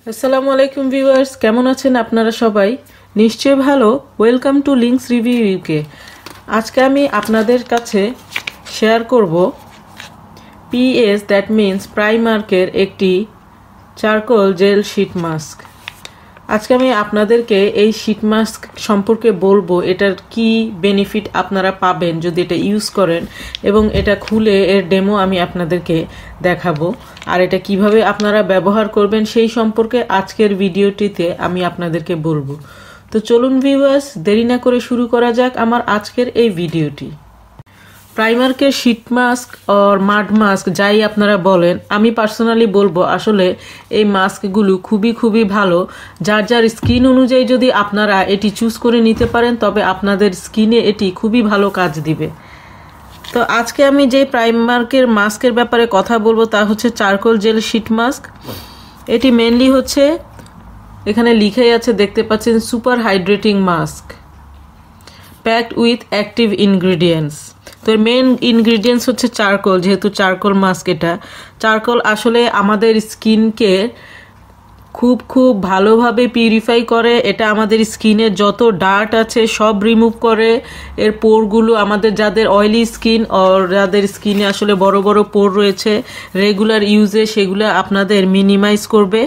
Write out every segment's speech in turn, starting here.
আসসালামু আলাইকুম ভিউয়ার্স, কেমন আছেন আপনারা সবাই? নিশ্চয়ই ভালো। Welcome to Links review UK. আজকে আমি আপনাদের কাছে শেয়ার করব পিএস দ্যাট মিন্স প্রাইমার্কের একটি চারকোল জেল শীট মাস্ক। আজকে আমি আপনাদেরকে এই শীট মাস্ক সম্পর্কে বলবো, এটার কি বেনিফিট আপনারা পাবেন যদি এটা ইউজ করেন, এবং এটা খুলে এর ডেমো আমি আপনাদেরকে দেখাবো। আর এটা কিভাবে আপনারা ব্যবহার করবেন সেই সম্পর্কে আজকের ভিডিওটিতে আমি আপনাদেরকে বলবো। তো চলুন ভিউয়ার্স, দেরি না করে শুরু করা যাক আমার আজকের এই ভিডিওটি। প্রাইমার্কের শীট মাস্ক আর মাড মাস্ক যাই আপনারা বলেন, আমি পার্সোনালি বলবো আসলে এই মাস্কগুলো খুবই ভালো। যার যার স্কিন অনুযায়ী যদি আপনারা এটি চুজ করে নিতে পারেন, তবে আপনাদের স্কিনে এটি খুবই ভালো কাজ দিবে। তো আজকে আমি যে প্রাইমার্কের মাস্কের ব্যাপারে কথা বলবো তা হচ্ছে চারকোল জেল শীট মাস্ক। এটি মেনলি হচ্ছে, এখানে লিখেই আছে দেখতে পাচ্ছেন, super hydrating mask packed with active ingredients. তো মেন ইনগ্রিডিয়েন্টস হচ্ছে চারকোল। যেহেতু চারকোল মাস্ক, এটা চারকোল আসলে আমাদের স্কিনকে খুব ভালোভাবে পিউরিফাই করে। এটা আমাদের স্কিনের যত ডার্ট আছে সব রিমুভ করে। এর পোরগুলো, আমাদের যাদের অয়েলি স্কিন আর যাদের স্কিনে আসলে বড় পোর রয়েছে, রেগুলার ইউজে সেগুলো আপনাদের মিনিমাইজ করবে।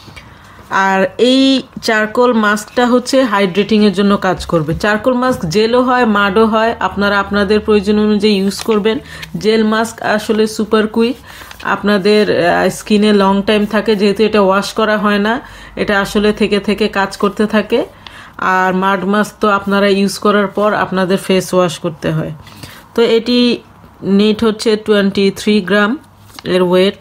আর এই চারকোল মাস্কটা হচ্ছে হাইড্রেটিংয়ের জন্য কাজ করবে। চারকোল মাস্ক জেলও হয়, মাডও হয়, আপনারা আপনাদের প্রয়োজন অনুযায়ী ইউজ করবেন। জেল মাস্ক আসলে সুপার কুইক, আপনাদের স্কিনে লং টাইম থাকে, যেহেতু এটা ওয়াশ করা হয় না, এটা আসলে থেকে কাজ করতে থাকে। আর মাড মাস্ক তো আপনারা ইউজ করার পর আপনাদের ফেস ওয়াশ করতে হয়। তো এটি নেট হচ্ছে 23 গ্রাম এর ওয়েট।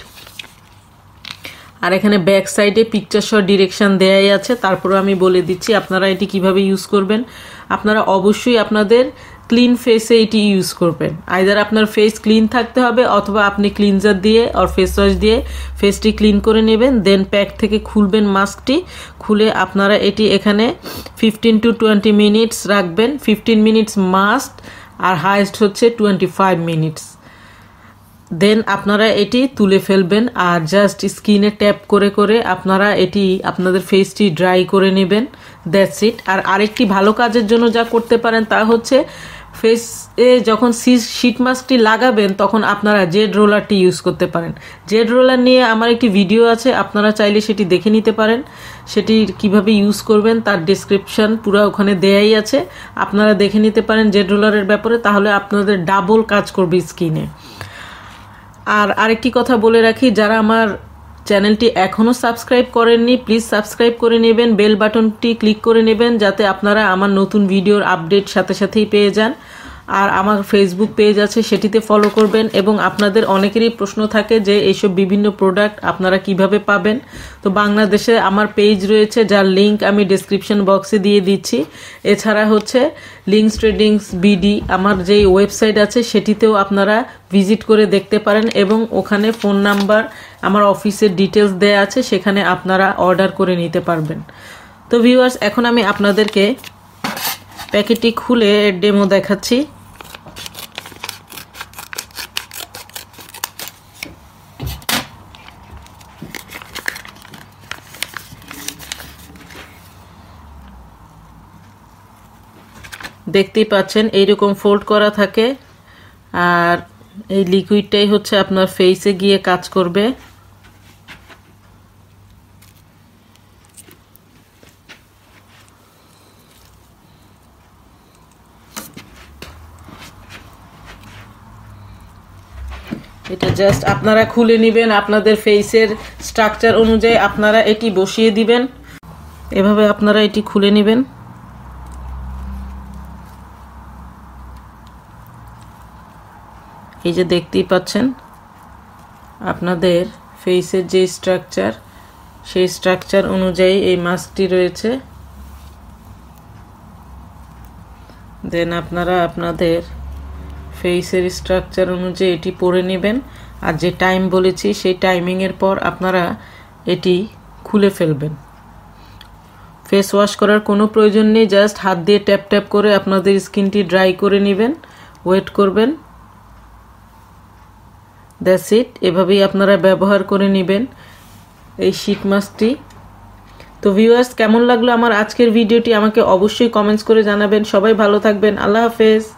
আর এখানে ব্যাক সাইডে পিকচার সহ ডিরেকশন দেয়াই আছে। তারপরে আমি বলে দিচ্ছি আপনারা এটি কিভাবে ইউজ করবেন। আপনারা অবশ্যই আপনাদের ক্লিন ফেসে এটি ইউজ করবেন। আইদার আপনার ফেস ক্লিন থাকতে হবে, অথবা আপনি ক্লিনজার দিয়ে আর ফেস ওয়াশ দিয়ে ফেসটি ক্লিন করে নেবেন। দেন প্যাক থেকে খুলবেন মাস্কটি। খুলে আপনারা এটি এখানে 15 to 20 মিনিটস রাখবেন। 15 মিনিটস মাস্ট, আর হাইয়েস্ট হচ্ছে 25 মিনিটস। দেন আপনারা এটি তুলে ফেলবেন, আর জাস্ট স্কিনে ট্যাপ করে আপনারা এটি আপনাদের ফেসটি ড্রাই করে নেবেন। That's it. আর আরেকটি ভালো কাজের জন্য যা করতে পারেন তা হচ্ছে, ফেসে যখন শীট মাস্কটি লাগাবেন তখন আপনারা জেড রোলারটি ইউজ করতে পারেন। জেড রোলার নিয়ে আমার একটি ভিডিও আছে, আপনারা চাইলে সেটি দেখে নিতে পারেন। সেটি কিভাবে ইউজ করবেন তার ডেসক্রিপশন পুরো ওখানে দেয়াই আছে, আপনারা দেখে নিতে পারেন জেড রোলারের ব্যাপারে। তাহলে আপনাদের ডাবল কাজ করবে স্কিনে। আর আরেকটি কথা বলে রাখি, যারা আমার চ্যানেলটি এখনও সাবস্ক্রাইব করেননি, প্লিজ সাবস্ক্রাইব করে নেবেন, বেল বাটনটি ক্লিক করে নেবেন, যাতে আপনারা আমার নতুন ভিডিওর আপডেট সাথেই পেয়ে যান। আর আমার ফেসবুক পেজ আছে, সেটিতে ফলো করবেন। এবং আপনাদের অনেকেরই প্রশ্ন থাকে যে এইসব বিভিন্ন প্রোডাক্ট আপনারা কিভাবে পাবেন। তো বাংলাদেশে আমার পেজ রয়েছে, যার লিঙ্ক আমি ডেসক্রিপশন বক্সে দিয়ে দিচ্ছি। এছাড়া হচ্ছে লিঙ্কস ট্রেডিংস বিডি, আমার যেই ওয়েবসাইট আছে সেটিতেও আপনারা ভিজিট করে দেখতে পারেন, এবং ওখানে ফোন নাম্বার, আমার অফিসের ডিটেলস দেয়া আছে, সেখানে আপনারা অর্ডার করে নিতে পারবেন। তো ভিউয়ার্স, এখন আমি আপনাদেরকে প্যাকেটটি খুলে ডেমো দেখাচ্ছি। দেখতেই পাচ্ছেন এইরকম ফোল্ড করা থাকে, আর এই লিকুইডটাই হচ্ছে আপনার ফেসে গিয়ে কাজ করবে। এটা জাস্ট আপনারা খুলে নেবেন, আপনাদের ফেসের স্ট্রাকচার অনুযায়ী আপনারা এটি বসিয়ে দিবেন। এভাবে আপনারা এটি খুলে নেবেন। এই যে দেখতেই পাচ্ছেন আপনাদের ফেসের যে স্ট্রাকচার, সেই স্ট্রাকচার অনুযায়ী এই মাস্কটি রয়েছে। দেন আপনারা আপনাদের ফেসের স্ট্রাকচার অনুযায়ী এটি পরে নেবেন। আর যে টাইম বলেছি সেই টাইমিংয়ের পর আপনারা এটি খুলে ফেলবেন। ফেস ওয়াশ করার কোনো প্রয়োজন নেই, জাস্ট হাত দিয়ে ট্যাপ করে আপনাদের স্কিনটি ড্রাই করে নেবেন, ওয়েট করবেন। That's it. এভাবেই আপনারা ব্যবহার করে নেবেন এই শীট মাস্কটি। তো ভিউয়ার্স, কেমন লাগলো আমার আজকের ভিডিওটি আমাকে অবশ্যই কমেন্টস করে জানাবেন। সবাই ভালো থাকবেন। আল্লাহ হাফেজ।